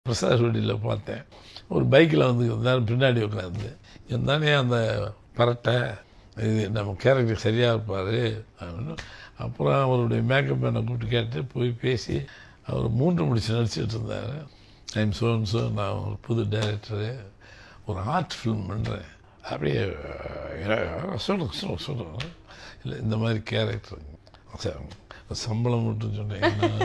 பிரசாத் வீடியில் பார்த்தேன். ஒரு பைக்கில் வந்து இருந்தாலும் பின்னாடி உட்காந்து இருந்தானே அந்த பரட்டை இது நம்ம கேரக்டர் சரியாக இருப்பார் அப்படின்னு. அப்புறம் அவருடைய மேக்கப் மேனை கூப்பிட்டு கேட்டு போய் பேசி அவர் 3 முடிச்சு நடிச்சிட்டு இருந்தார். ஐம் சோன்ஸோ நான் ஒரு புது டைரக்டரு, ஒரு ஆர்ட் ஃபிலிம் பண்ணுறேன் அப்படியே சொல்லுங்க இல்லை இந்த மாதிரி கேரக்டர் சம்பளம் மட்டும் சொன்னேன்.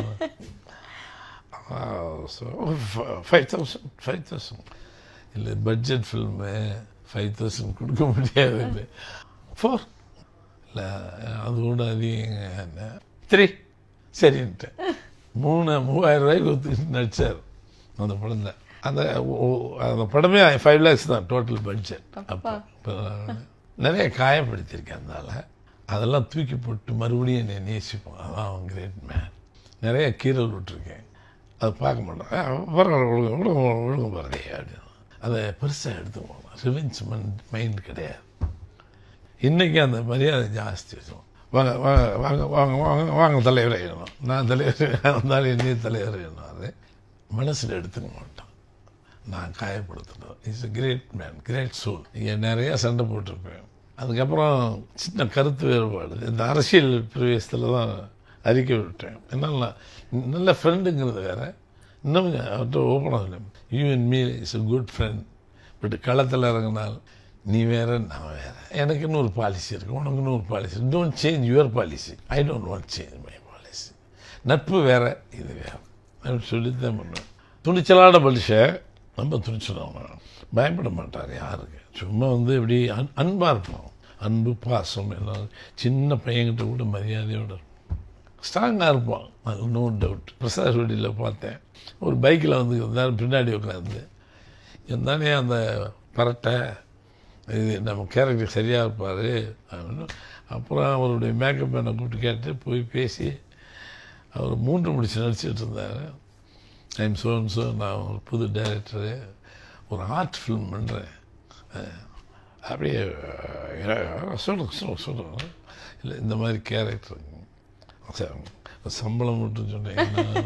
5,000 இல்லை பட்ஜெட் ஃபில்மு 5,000 கொடுக்க முடியாது. 4 இல்லை அது கூட அதிகங்க 3 சரின்ட்டு 3,000 ரூபாய்க்கு ஒத்துக்கிட்டு நடித்தார் அந்த படம் தான். அந்த படமே 5 lakhs தான் டோட்டல் பட்ஜெட். அப்போ நிறைய காயப்படுத்தியிருக்கேன். அதனால அதெல்லாம் தூக்கி போட்டு மறுபடியும் என்னை நேசிப்போம். அதான் அவன் கிரேட் மேன். நிறைய கீரல் விட்டுருக்கேன். அதை பார்க்க மாட்டேன். ஒழுங்கு பாருங்க அப்படின்னு அதை பெருசாக எடுத்துக்கோங்க. ரிவெஞ்ச் மைண்ட் கிடையாது. இன்றைக்கி அந்த மரியாதை ஜாஸ்தி வச்சோம். வாங்க வாங்க வாங்க வாங்க வாங்க வாங்க தலைவர் வேணும், நான் தலைவர் வந்தாலும் என்னையும் தலைவர் வேணும். அது மனசில் எடுத்துக்க மாட்டோம். நான் காயப்படுத்தணும். It's a great man, great soul. இங்கே நிறையா சண்டை போட்டிருப்பேன். அதுக்கப்புறம் சின்ன கருத்து வேறுபாடு இந்த அரசியல் பிரவேசத்தில் தான் அறிக்கை விட்டேன். என்னால் நல்ல ஃப்ரெண்டுங்கிறது வேறு. இன்னும் அவர்கிட்ட ஓப்பனாக இல்லை. You and me is a good friend. But களத்தில் இறங்கினால் நீ வேறு நான் வேறு. எனக்குன்னு ஒரு பாலிசி இருக்குது, உனக்குன்னு ஒரு policy. Don't change your policy. I don't want change my policy. நட்பு வேறு, இது வேறு அப்படின்னு சொல்லித்தான் பண்ணுவேன். துணிச்சலான மனுஷன் ரொம்ப துணிச்சலான, பயப்பட மாட்டார் யாருக்கு. சும்மா வந்து இப்படி அன்பாக இருப்போம். அன்பு பாசம் எல்லாம் சின்ன பையன்கிட்ட கூட மரியாதையோடு இருப்போம். ஸ்ட்ராங்காக இருப்பான், அது நோ டவுட். பிரசாத் வீடியில் பார்த்தேன். ஒரு பைக்கில் வந்து இருந்தாலும் பின்னாடி உட்காந்து இருந்தானே அந்த பரட்டை இது நம்ம கேரக்டர் சரியாக இருப்பார் அப்படின்னு. அப்புறம் அவருடைய மேக்கப் மேனை கூப்பிட்டு கேட்டு போய் பேசி அவர் 3 முடிச்சு நடிச்சிட்டு இருந்தார். ஐம் சோன்ஸோ நான் ஒரு புது டைரக்டரு, ஒரு ஆர்ட் ஃபிலிம் பண்ணுறேன் அப்படியே சொல்லுங்க இல்லை இந்த மாதிரி கேரக்டர் சம்பளம் மட்டும் சொன்னேன்.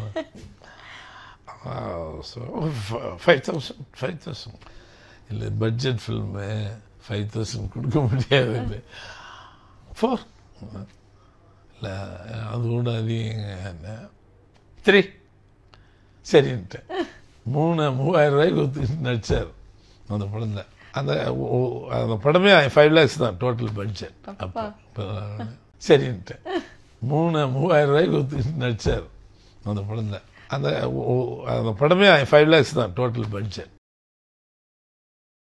5,000 இல்லை பட்ஜெட் ஃபில்மு 5,000 கொடுக்க முடியாது. 4 இல்லை அது கூட அதிகங்க 3 சரின்ட்டு 3,000 ரூபாய்க்கு ஒத்துக்கிட்டு நடித்தார் அந்த படம் தான். அந்த படமே 5 lakhs தான் டோட்டல் பட்ஜெட். அப்போ சரின்ட்டு 3,000 ரூபாய்க்கு ஒத்துக்கிட்டு நடித்தார் அந்த படம் தான். அந்த படமே 5 lakhs தான் டோட்டல் பட்ஜெட்.